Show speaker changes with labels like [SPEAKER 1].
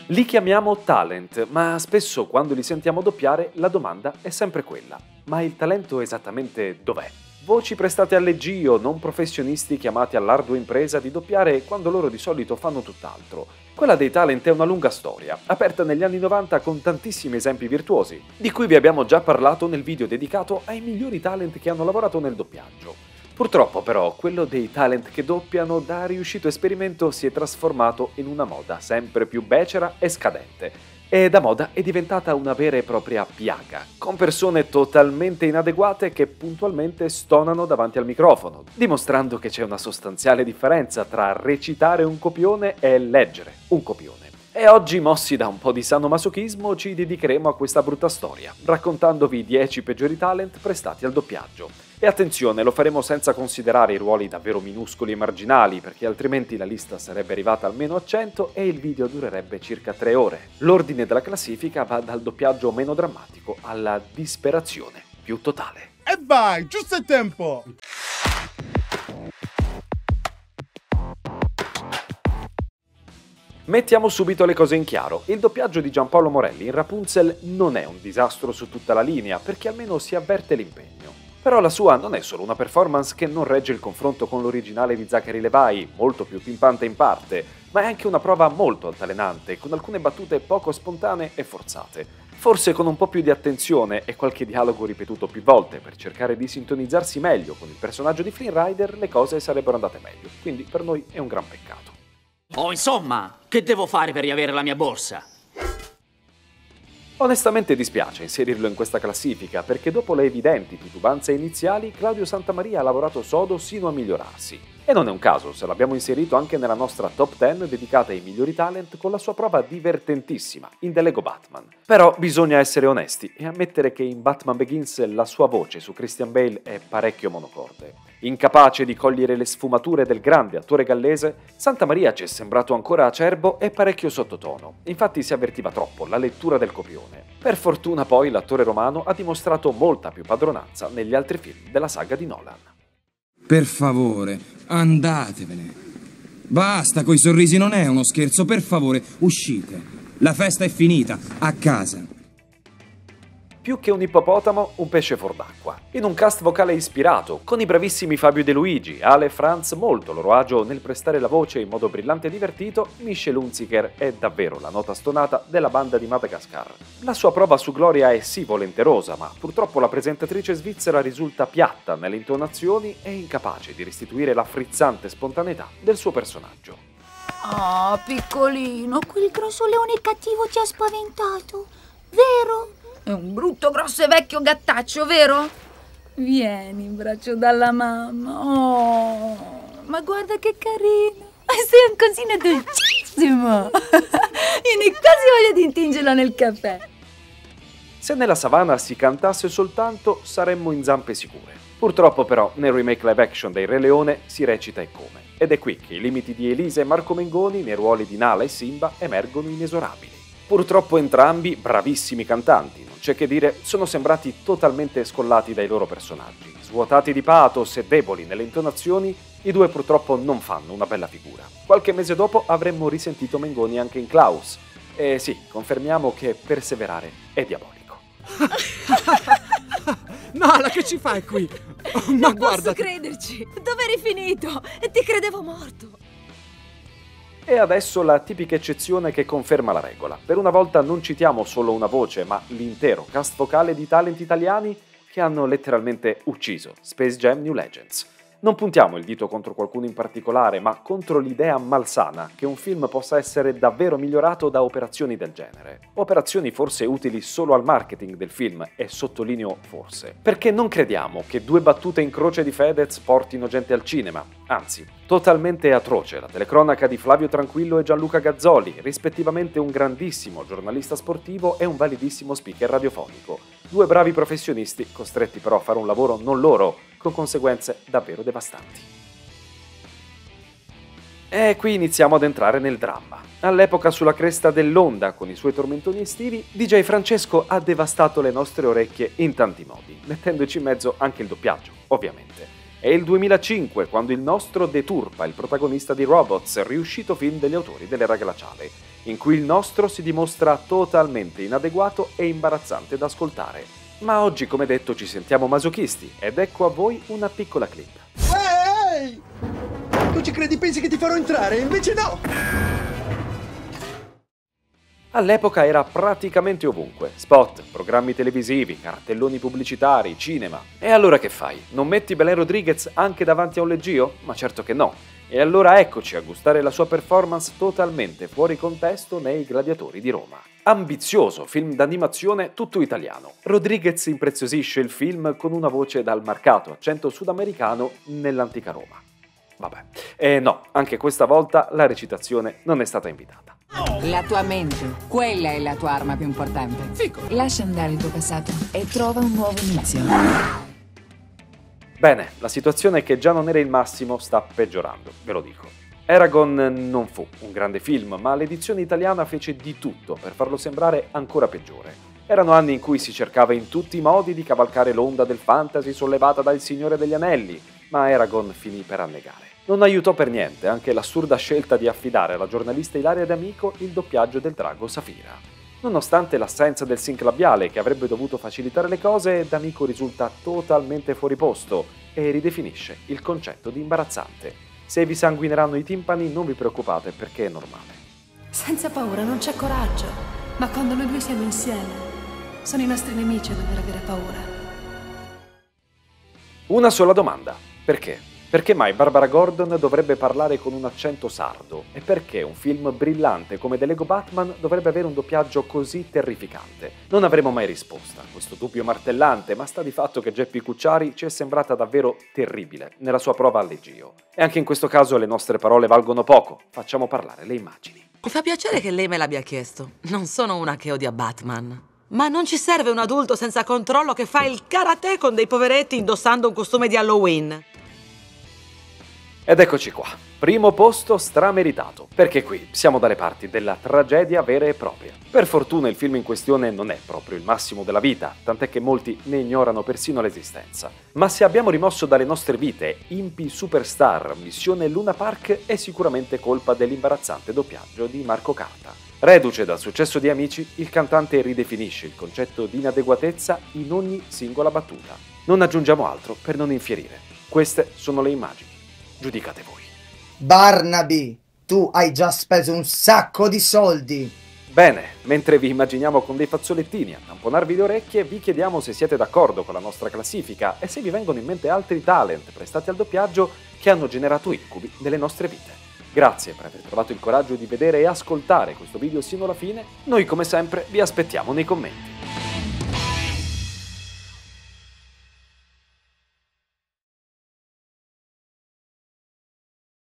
[SPEAKER 1] Li chiamiamo talent, ma spesso quando li sentiamo doppiare la domanda è sempre quella: ma il talento esattamente dov'è? Voci prestate alle G o non professionisti chiamati all'ardua impresa di doppiare quando loro di solito fanno tutt'altro. Quella dei talent è una lunga storia, aperta negli anni 90 con tantissimi esempi virtuosi, di cui vi abbiamo già parlato nel video dedicato ai migliori talent che hanno lavorato nel doppiaggio. Purtroppo però quello dei talent che doppiano da riuscito esperimento si è trasformato in una moda sempre più becera e scadente. E da moda è diventata una vera e propria piaga, con persone totalmente inadeguate che puntualmente stonano davanti al microfono, dimostrando che c'è una sostanziale differenza tra recitare un copione e leggere un copione. E oggi, mossi da un po' di sano masochismo, ci dedicheremo a questa brutta storia, raccontandovi i 10 peggiori talent prestati al doppiaggio. E attenzione, lo faremo senza considerare i ruoli davvero minuscoli e marginali, perché altrimenti la lista sarebbe arrivata almeno a 100 e il video durerebbe circa 3 ore. L'ordine della classifica va dal doppiaggio meno drammatico alla disperazione più totale.
[SPEAKER 2] E vai, giusto il tempo!
[SPEAKER 1] Mettiamo subito le cose in chiaro. Il doppiaggio di Giampaolo Morelli in Rapunzel non è un disastro su tutta la linea, perché almeno si avverte l'impegno. Però la sua non è solo una performance che non regge il confronto con l'originale di Zachary Levi, molto più pimpante in parte, ma è anche una prova molto altalenante, con alcune battute poco spontanee e forzate. Forse con un po' più di attenzione e qualche dialogo ripetuto più volte per cercare di sintonizzarsi meglio con il personaggio di Flynn Rider, le cose sarebbero andate meglio, quindi per noi è un gran peccato.
[SPEAKER 3] Oh, insomma, che devo fare per riavere la mia borsa?
[SPEAKER 1] Onestamente dispiace inserirlo in questa classifica perché dopo le evidenti titubanze iniziali Claudio Santamaria ha lavorato sodo sino a migliorarsi. E non è un caso se l'abbiamo inserito anche nella nostra top 10 dedicata ai migliori talent con la sua prova divertentissima in The Lego Batman. Però bisogna essere onesti e ammettere che in Batman Begins la sua voce su Christian Bale è parecchio monocorde. Incapace di cogliere le sfumature del grande attore gallese, Santamaria ci è sembrato ancora acerbo e parecchio sottotono. Infatti si avvertiva troppo la lettura del copione. Per fortuna poi l'attore romano ha dimostrato molta più padronanza negli altri film della saga di Nolan.
[SPEAKER 4] Per favore, andatevene. Basta coi sorrisi, non è uno scherzo, per favore, uscite. La festa è finita, a casa.
[SPEAKER 1] Più che un ippopotamo, un pesce fuor d'acqua. In un cast vocale ispirato, con i bravissimi Fabio De Luigi, Ale e Franz molto a loro agio nel prestare la voce in modo brillante e divertito, Michel Hunziker è davvero la nota stonata della banda di Madagascar. La sua prova su Gloria è sì volenterosa, ma purtroppo la presentatrice svizzera risulta piatta nelle intonazioni e incapace di restituire la frizzante spontaneità del suo personaggio.
[SPEAKER 5] Oh, piccolino, quel grosso leone cattivo ti ha spaventato, vero? È un brutto, grosso e vecchio gattaccio, vero? Vieni in braccio dalla mamma. Oh, ma guarda che carino. Sei un cosino dolcissimo. Vieni quasi voglia di intingerlo nel caffè.
[SPEAKER 1] Se nella savana si cantasse soltanto, saremmo in zampe sicure. Purtroppo però nel remake live action dei Re Leone si recita e come. Ed è qui che i limiti di Elisa e Marco Mengoni nei ruoli di Nala e Simba emergono inesorabili. Purtroppo entrambi, bravissimi cantanti, non c'è che dire, sono sembrati totalmente scollati dai loro personaggi. Svuotati di pathos e deboli nelle intonazioni, i due purtroppo non fanno una bella figura. Qualche mese dopo avremmo risentito Mengoni anche in Klaus. E sì, confermiamo che perseverare è diabolico.
[SPEAKER 2] Nala, che ci fai qui? Oh, ma
[SPEAKER 5] non
[SPEAKER 2] guarda,
[SPEAKER 5] posso crederci. Dove eri finito? Ti credevo morto.
[SPEAKER 1] E adesso la tipica eccezione che conferma la regola. Per una volta non citiamo solo una voce, ma l'intero cast vocale di talent italiani che hanno letteralmente ucciso Space Jam New Legends. Non puntiamo il dito contro qualcuno in particolare, ma contro l'idea malsana che un film possa essere davvero migliorato da operazioni del genere. Operazioni forse utili solo al marketing del film, e sottolineo forse. Perché non crediamo che 2 battute in croce di Fedez portino gente al cinema. Anzi, totalmente atroce la telecronaca di Flavio Tranquillo e Gianluca Gazzoli, rispettivamente un grandissimo giornalista sportivo e un validissimo speaker radiofonico. 2 bravi professionisti, costretti però a fare un lavoro non loro, con conseguenze davvero devastanti. E qui iniziamo ad entrare nel dramma. All'epoca sulla cresta dell'onda, con i suoi tormentoni estivi, DJ Francesco ha devastato le nostre orecchie in tanti modi, mettendoci in mezzo anche il doppiaggio, ovviamente. È il 2005 quando il nostro deturpa il protagonista di Robots, riuscito film degli autori dell'era glaciale, in cui il nostro si dimostra totalmente inadeguato e imbarazzante da ascoltare. Ma oggi, come detto, ci sentiamo masochisti ed ecco a voi una piccola clip.
[SPEAKER 2] Ehi! Tu ci credi, pensi che ti farò entrare, invece no!
[SPEAKER 1] All'epoca era praticamente ovunque. Spot, programmi televisivi, cartelloni pubblicitari, cinema. E allora che fai? Non metti Belen Rodriguez anche davanti a un leggio? Ma certo che no. E allora eccoci a gustare la sua performance totalmente fuori contesto nei Gladiatori di Roma. Ambizioso film d'animazione tutto italiano. Rodriguez impreziosisce il film con una voce dal marcato accento sudamericano nell'antica Roma. Vabbè. E no, anche questa volta la recitazione non è stata invitata.
[SPEAKER 6] La tua mente, quella è la tua arma più importante.
[SPEAKER 2] Fico!
[SPEAKER 7] Lascia andare il tuo passato e trova un nuovo inizio.
[SPEAKER 1] Bene, la situazione che già non era il massimo sta peggiorando, ve lo dico. Eragon non fu un grande film, ma l'edizione italiana fece di tutto per farlo sembrare ancora peggiore. Erano anni in cui si cercava in tutti i modi di cavalcare l'onda del fantasy sollevata dal Signore degli Anelli, ma Eragon finì per annegare. Non aiutò per niente anche l'assurda scelta di affidare alla giornalista Ilaria D'Amico il doppiaggio del drago Safira. Nonostante l'assenza del sync labiale che avrebbe dovuto facilitare le cose, D'Amico risulta totalmente fuori posto e ridefinisce il concetto di imbarazzante. Se vi sanguineranno i timpani non vi preoccupate perché è normale.
[SPEAKER 8] Senza paura non c'è coraggio, ma quando noi due siamo insieme, sono i nostri nemici a dover avere paura.
[SPEAKER 1] Una sola domanda. Perché? Perché mai Barbara Gordon dovrebbe parlare con un accento sardo? E perché un film brillante come The Lego Batman dovrebbe avere un doppiaggio così terrificante? Non avremo mai risposta a questo dubbio martellante, ma sta di fatto che Geppi Cucciari ci è sembrata davvero terribile nella sua prova al leggio. E anche in questo caso le nostre parole valgono poco, facciamo parlare le immagini.
[SPEAKER 9] Mi fa piacere che lei me l'abbia chiesto. Non sono una che odia Batman. Ma non ci serve un adulto senza controllo che fa il karate con dei poveretti indossando un costume di Halloween.
[SPEAKER 1] Ed eccoci qua, primo posto strameritato, perché qui siamo dalle parti della tragedia vera e propria. Per fortuna il film in questione non è proprio il massimo della vita, tant'è che molti ne ignorano persino l'esistenza. Ma se abbiamo rimosso dalle nostre vite Impi Superstar, Missione Luna Park, è sicuramente colpa dell'imbarazzante doppiaggio di Marco Carta. Reduce dal successo di Amici, il cantante ridefinisce il concetto di inadeguatezza in ogni singola battuta. Non aggiungiamo altro per non infierire. Queste sono le immagini. Giudicate voi.
[SPEAKER 10] Barnaby, tu hai già speso un sacco di soldi.
[SPEAKER 1] Bene, mentre vi immaginiamo con dei fazzolettini a tamponarvi le orecchie, vi chiediamo se siete d'accordo con la nostra classifica e se vi vengono in mente altri talent prestati al doppiaggio che hanno generato incubi nelle nostre vite. Grazie per aver trovato il coraggio di vedere e ascoltare questo video sino alla fine. Noi come sempre vi aspettiamo nei commenti.